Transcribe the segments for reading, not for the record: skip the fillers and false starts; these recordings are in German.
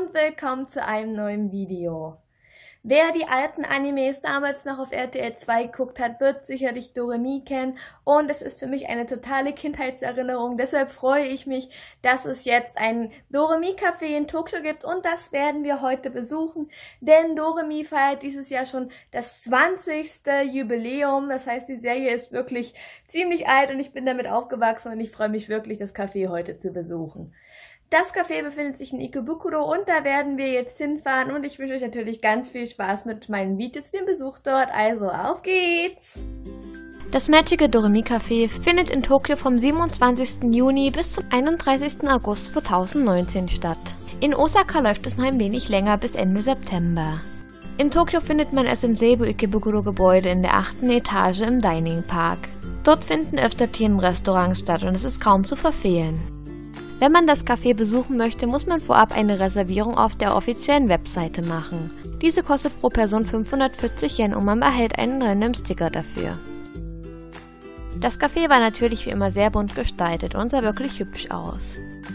und willkommen zu einem neuen Video. Wer die alten Animes damals noch auf RTL 2 geguckt hat, wird sicherlich Doremi kennen und es ist für mich eine totale Kindheitserinnerung. Deshalb freue ich mich, dass es jetzt ein Doremi-Café in Tokio gibt und das werden wir heute besuchen, denn Doremi feiert dieses Jahr schon das 20. Jubiläum. Das heißt, die Serie ist wirklich ziemlich alt und ich bin damit aufgewachsen und ich freue mich wirklich, das Café heute zu besuchen. Das Café befindet sich in Ikebukuro und da werden wir jetzt hinfahren und ich wünsche euch natürlich ganz viel Spaß mit meinen Videos, dem Besuch dort. Also auf geht's! Das Magical Doremi Café findet in Tokio vom 27. Juni bis zum 31. August 2019 statt. In Osaka läuft es noch ein wenig länger bis Ende September. In Tokio findet man es im Seibu Ikebukuro Gebäude in der 8. Etage im Dining Park. Dort finden öfter Themenrestaurants statt und es ist kaum zu verfehlen. Wenn man das Café besuchen möchte, muss man vorab eine Reservierung auf der offiziellen Webseite machen. Diese kostet pro Person 540 Yen und man erhält einen random Sticker dafür. Das Café war natürlich wie immer sehr bunt gestaltet und sah wirklich hübsch aus.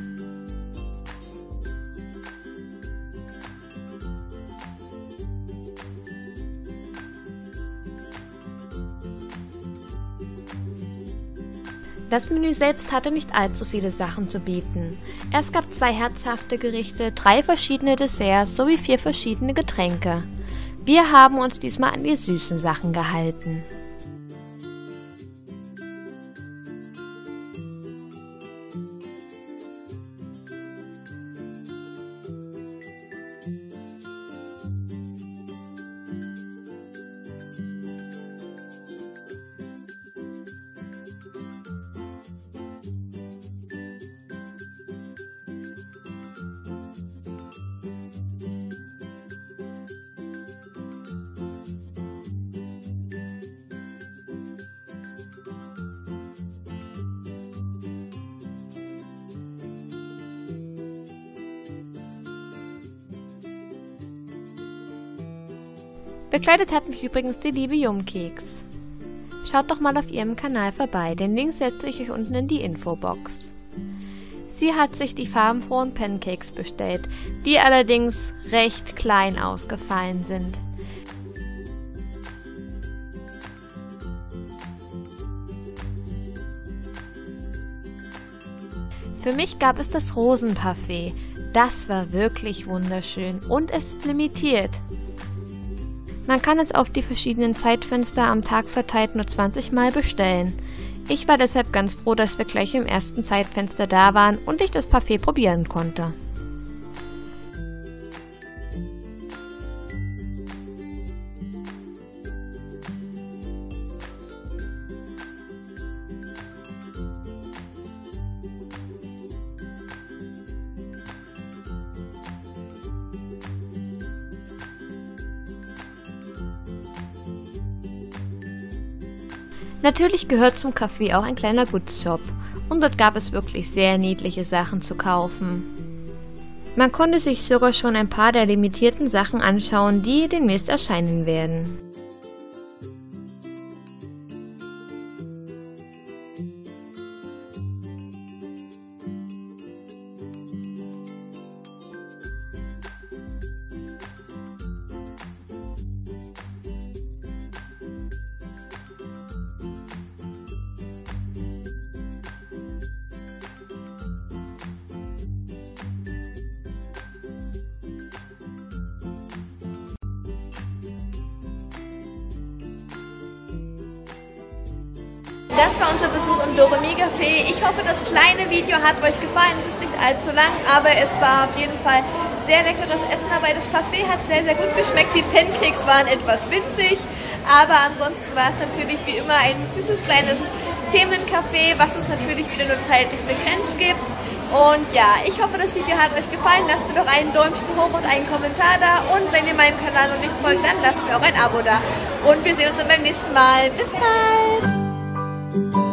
Das Menü selbst hatte nicht allzu viele Sachen zu bieten. Es gab 2 herzhafte Gerichte, 3 verschiedene Desserts sowie 4 verschiedene Getränke. Wir haben uns diesmal an die süßen Sachen gehalten. Begleitet hat mich übrigens die liebe Yumkeks. Schaut doch mal auf ihrem Kanal vorbei, den Link setze ich euch unten in die Infobox. Sie hat sich die farbenfrohen Pancakes bestellt, die allerdings recht klein ausgefallen sind. Für mich gab es das Rosenparfait. Das war wirklich wunderschön und es ist limitiert. Man kann es auf die verschiedenen Zeitfenster am Tag verteilt nur 20 Mal bestellen. Ich war deshalb ganz froh, dass wir gleich im ersten Zeitfenster da waren und ich das Parfait probieren konnte. Natürlich gehört zum Café auch ein kleiner Goods-Shop und dort gab es wirklich sehr niedliche Sachen zu kaufen. Man konnte sich sogar schon ein paar der limitierten Sachen anschauen, die demnächst erscheinen werden. Das war unser Besuch im Doremi Café. Ich hoffe, das kleine Video hat euch gefallen. Es ist nicht allzu lang, aber es war auf jeden Fall sehr leckeres Essen dabei. Das Parfait hat sehr, sehr gut geschmeckt. Die Pancakes waren etwas winzig, aber ansonsten war es natürlich wie immer ein süßes kleines Themencafé, was es natürlich wieder nur zeitlich begrenzt gibt. Und ja, ich hoffe, das Video hat euch gefallen. Lasst mir doch einen Däumchen hoch und einen Kommentar da. Und wenn ihr meinem Kanal noch nicht folgt, dann lasst mir auch ein Abo da. Und wir sehen uns dann beim nächsten Mal. Bis bald!